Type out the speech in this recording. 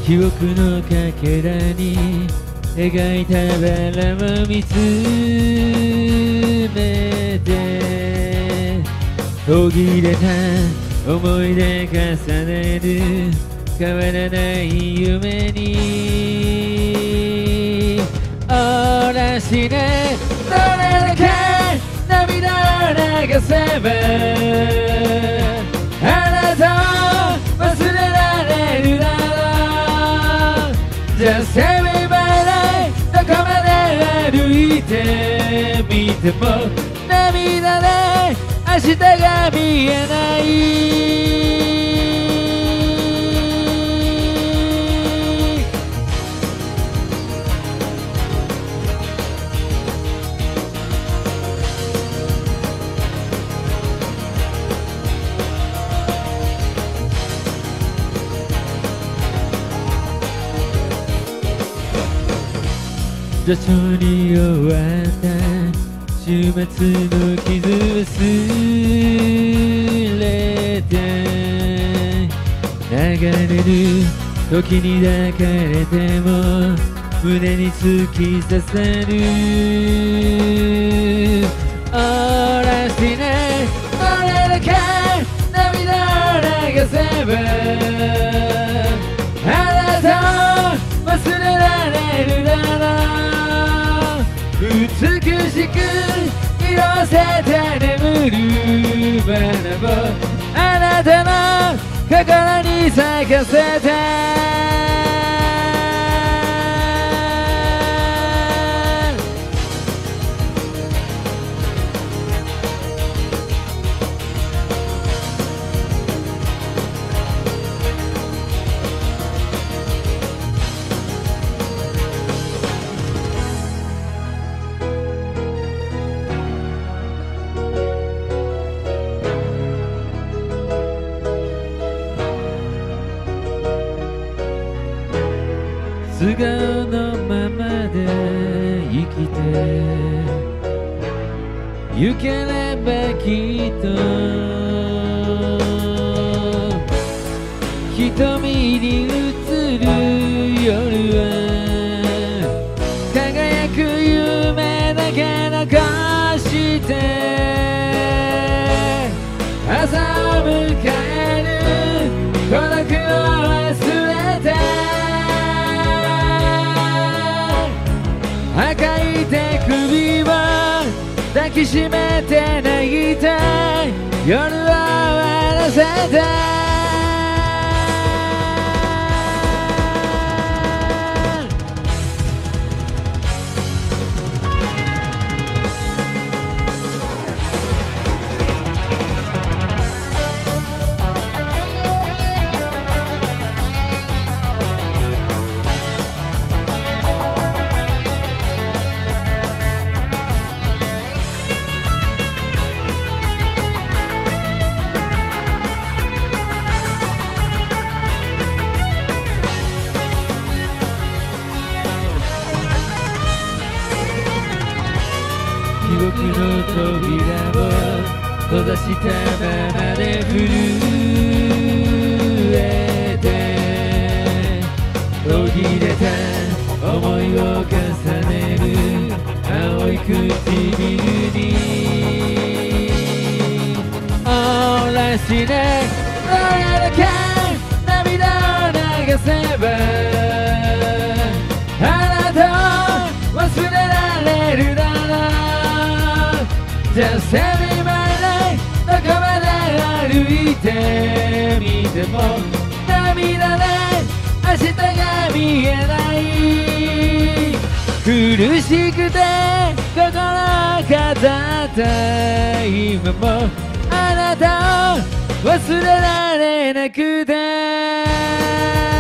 記憶のかけらに描いたバラを見つめて、途切れた思い出重ねる変わらない夢に嵐でどれだけ涙を流せばあなたを忘れられるだろう。Just say me by night どこまで歩いてみても涙で明日が見えない。徐々に終わった週末の傷忘れて、流れる時に抱かれても胸に突き刺さる嵐ね、どれだけ涙を流せばあなたを忘れられるだろう。美しく色あせて眠る花をあなたの心に咲かせて、素顔のままで生きてゆければきっと瞳に映る夜は輝く夢だけ残して朝を迎える孤独を忘れて赤い手首を抱きしめて泣いた夜を終わらせた。記憶の扉を閉ざしたままで震えて途切れた思いを重ねる青い唇に嵐でどれだけ涙を流せばあなたを忘れられるだろう。Just say me my life どこまで歩いてみても涙で明日が見えない。苦しくて心飾った今もあなたを忘れられなくて